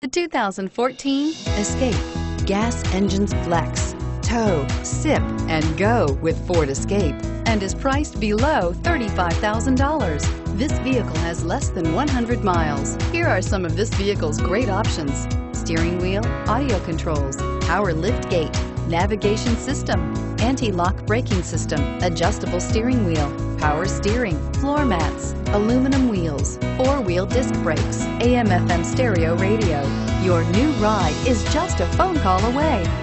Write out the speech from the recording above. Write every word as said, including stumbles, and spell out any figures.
The two thousand fourteen Escape. Gas engines flex, tow, sip, and go with Ford Escape, and is priced below thirty-five thousand dollars. This vehicle has less than one hundred miles. Here are some of this vehicle's great options: steering wheel audio controls, power lift gate, navigation system, anti-lock braking system, adjustable steering wheel, power steering, floor mats, aluminum wheels, four-wheel disc brakes, A M F M stereo radio. Your new ride is just a phone call away.